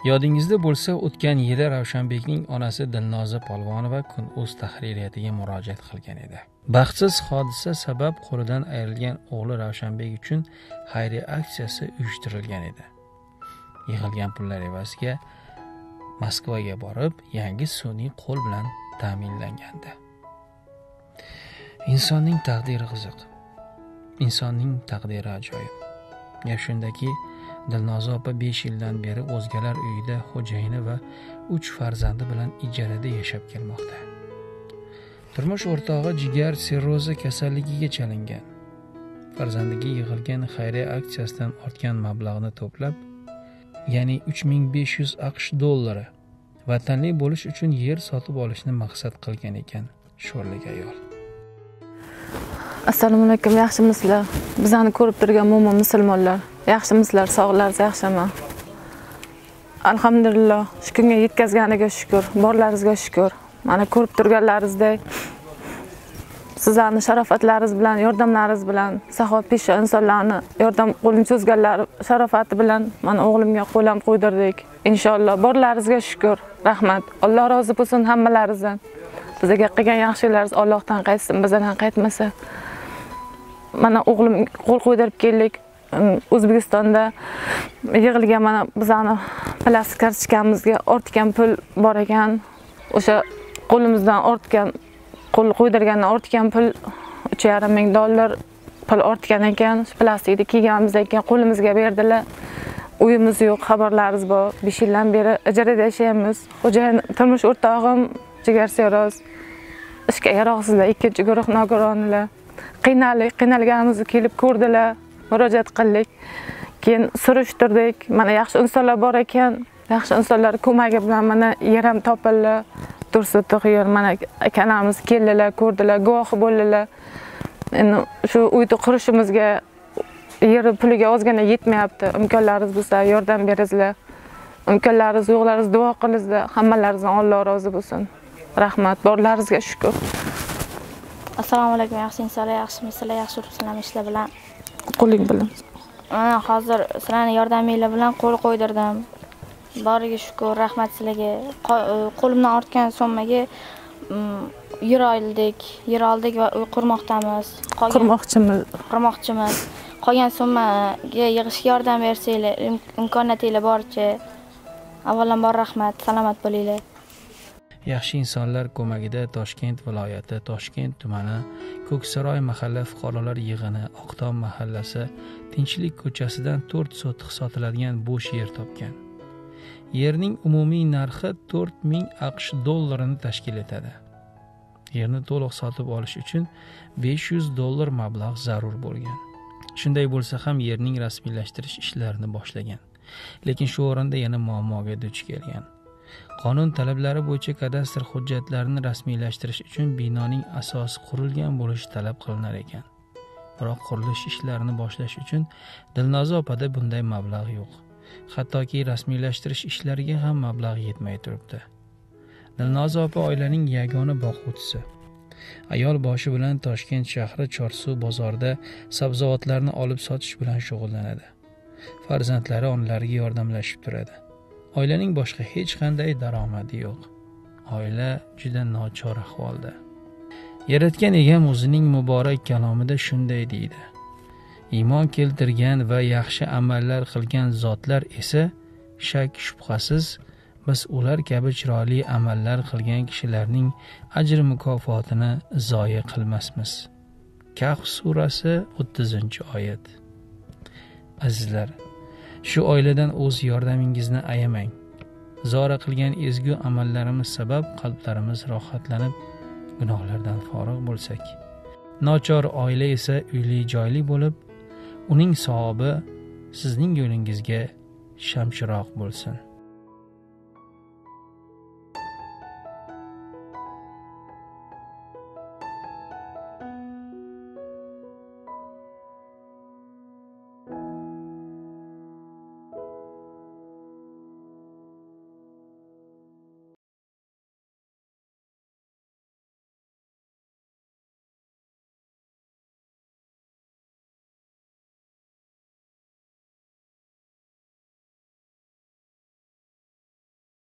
Yodingizda bo'lsa, o'tgan yili Ravshanbekning onasi Dilnoza Polvonova Kun.uz tahririyatiga murojaat qilgan edi. Baxtsiz hodisa sabab qo'lidan ayrilgan o'g'li Ravshanbek uchun xayriya aksiyasi uyushtirilgan edi. Yig'ilgan pullar evaziga Moskvaga borib, yangi sun'iy qo'l bilan ta'minlangandi. Insonning taqdiri qiziq. Insonning taqdiri ajoyib. Gap shundaki, Dilnoza opa 5 yildan beri o'zgalar uyida xo'jayini va 3 farzandi bilan ijarada yashab kelmoqda. Turmush o'rtog'i jigar sirrozi kasalligiga chalingan. Farzandiga yig'ilgan xayriya aksiyasidan ortgan mablag'ni to'plab, ya'ni 3500 AQSh dollari vatanli bo'lish uchun yer sotib olishni maqsad qilgan ekan sho'rlik ayol. Assalomu alaykum, yaxshimisizlar? Bizani ko'rib turgan mo'min musulmonlar, yaxshimisizlar? Sog'lig'ingiz yaxshimi? Alhamdulillah, shu kunga yetkazganiga shukr, borlaringizga shukr. Mana ko'rib turganlaringizdek, sizlarni sharofatlaringiz bilan, yordamlaringiz bilan, saxovatpesha insonlarni yordam qo'lini cho'zganlar sharofati bilan mana o'g'limga qo'lam qo'ydirdik. Inshaalloh borlaringizga shukr, rahmat. Alloh rozi bo'lsin hammalaringizdan. Bizga qilgan yaxshiliklaringiz Allohdan qaytsin, bizdan qaytmasa. Mana o'g'lim qo'l qo'ydirib keldik. O'zbekistonda yig'ilgan mana bizani plastik kartochkamizga ortgan pul bor ekan. O'sha qo'limizdan ortgan, qo'l qo'ydirgandan ortgan pul $3,500 pul ortgan ekan. Shu plastikni kiyganimizdan keyin qo'limizga berdilar. Uyimiz yo'q, xabarlaringiz bor. 5 yildan beri ijarada yashaymiz. Xo'jayin turmush o'rtog'im jigar sirroz. Ishga yaroqsizlar, ikkinchi guruh nogironlar. Qiynalganimizni kelib ko'rdilar, murojaat qildik. Keyin surishtirdik. Mana yaxshi insonlar bor ekan. Yaxshi insonlar ko'magi bilan mana yer ham topildi. Tursuv yer mana akalamiz keldilar, ko'rdilar, guvohi bo'ldilar. Endi shu uyni qurishimizga yer puliga ozgina yetmayapti. Imkonlaringiz bo'lsa yordam beringizlar. Imkonlaringiz yo'qlaringiz duo qilingizlar. Hammalaringizdan Alloh rozi bo'lsin. Rahmat, borlaringizga shukr. Assalomu alaykum, yaxshi insonlar, yaxshimisizlar, yaxshi turibsizlarmi ishlar bilan? Qo'ling bilan. Mana hozir sizlarning yordaminglar bilan qo'l qo'ydirdim. Boriga shukr, rahmat sizlarga. Qo'limdan ortgan summaga yer oldik va uy qurmoqdamiz. Qurmoqchimiz. Qolgan summaga yig'ishga yordam bersanglar, imkoniyatinglar boricha. Avvalambor rahmat, salomat bo'linglar. Yaxshi insonlar ko'magida Toshkent viloyati, Toshkent tumani, Ko'ksaroy mahalla fuqarolar yig'ini, Oqtom mahallasi, Tinchlik ko'chasidan 4 sotix sotiladigan bo'sh yer topgan. Yerning umumiy narxi 4000 AQSh dollarini tashkil etadi. Yerni to'liq sotib olish uchun $500 mablag' zarur bo'lgan. Shunday bo'lsa ham yerning rasmiylashtirish ishlarini boshlagan. Lekin shu o'rinda yana muammoga duch kelgan. Qonun talablari bo'yicha kadastr hujjatlarini rasmiylashtirish uchun binoning asosi qurilgan bo'lishi talab qilinar ekan. Biroq qurilish ishlarini boshlash uchun Dilnoza opada bunday mablag' yo'q. Hattoki rasmiylashtirish ishlariga ham mablag' yetmay turibdi. Dilnoza opa oilaning yagona boquvchisi. Ayol boshi bilan Toshkent shahri Chorsuv bozorida sabzavotlarni olib sotish bilan shug'ullanadi. Farzandlari onalariga yordamlashib turadi. Oilaning boshqa hech qanday daromadi yo'q. Oila juda nochor ahvolda. Yaratgan egam o'zining muborak kalomida shunday deydi: Iymon keltirgan va yaxshi amallar qilgan zotlar esa shak shubhasiz biz ular kabi chiroyli amallar qilgan kishilarning ajr mukofotini zoya qilmasmiz. Kahf surasi 30-oyat. Azizlar, shu oiladan o'z yordamingizni ayamang. Zora qilgan ezgu amallarimiz sabab qalblarimiz rohatlanib, gunohlardan forig' bo'lsak. Nochor oila esa uyli joyli bo'lib, uning savobi sizning yo'lingizga shamchiroq bo'lsin.